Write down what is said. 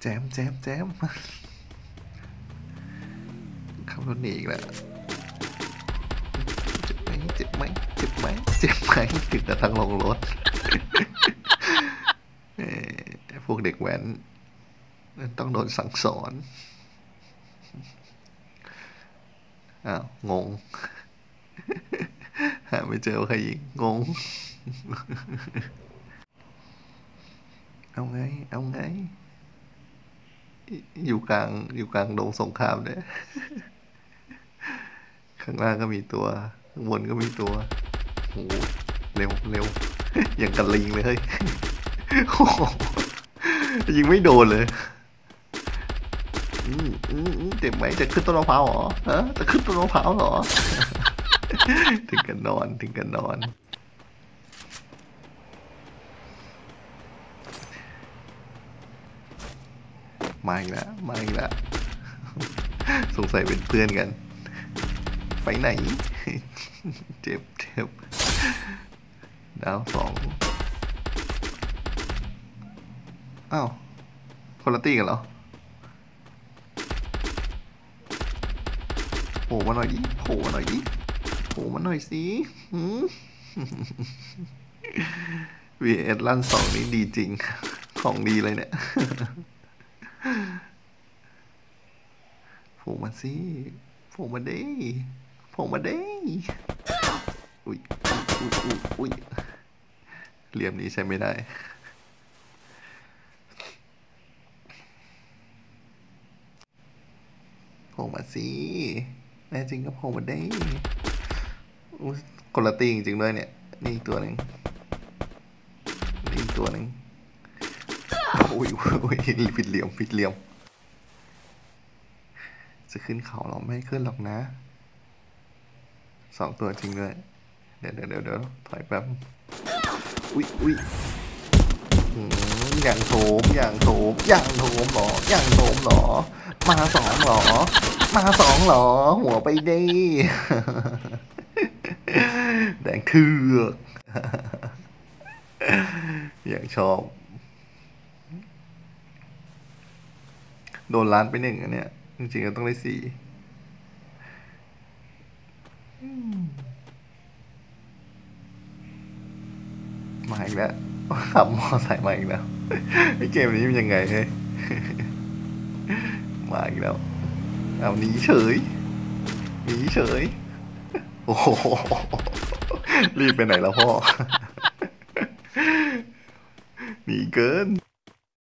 แจมแจมแจมขับรถหนีอีกแล้วเจ็บไหมเจ็บไหมเจ็บไหมเจ็บไหมถึงกระทั่งลงรถพวกเด็กแว้นต้องโดนสั่งสอนอ้าวงงหาไม่เจอใครยิงงงเอาไงเอาไงอยู่กลางดงสงครามเลยข้างล่างก็มีตัวข้างบนก็มีตัวโหเร็วเร็วอย่างกับลิงเลยเฮ้ยยิงไม่โดนเลยเจ็บไหมจะขึ้นต้นมะพร้าวเหรอฮะจะขึ้นต้นมะพร้าวเหรอถึงกันนอนถึงกันนอนมาอีกแล้วมาอีกแล้วสงสัยเป็นเพื่อนกันไปไหนเจ็บเจ็บดาวสองอ้าวคนละตีกันเหรอโผล่มาหน่อยดิโผล่มาหน่อยดิโผล่มาหน่อยสิVS ลั่นสองนี่ดีจริงของดีเลยเนี่ยโผล่มาสิโผล่มาได้โผล่มาได้อุ้ยอุ้ยอุ้ยอุ้ยเหลี่ยมนี้ใช้ไม่ได้โผล่มาสิแน่จริงก็โผล่มาได้คนละตีจริงๆด้วยเนี่ยนี่อีกตัวหนึ่งนี่อีกตัวหนึ่งอุ้ยอุ้ยผิดเหลี่ยมผิดเหลี่ยมจะขึ้นเขาเราไม่ขึ้นหรอกนะสองตัวจริงด้วยเดี๋ยวถอยแป๊บอุ้ยอุ้ยอย่างโถมอย่างโถมอย่างโถมหรออย่างโถมหรอมาสองหรอมาสองหรอหัวไปดิแดงเถือกอย่างชอบโดนล้านไปหนึ่งอันเนี้ยจริงๆก็ต้องได้สี่มาอีกแล้วขับมอไซค์มาอีกแล้วไอ้เกมนี้มันยังไงเฮ้ยมาอีกแล้วเอาหนีเฉยหนีเฉยโอ้โหรีบไปไหนแล้วพ่อหนีเกิน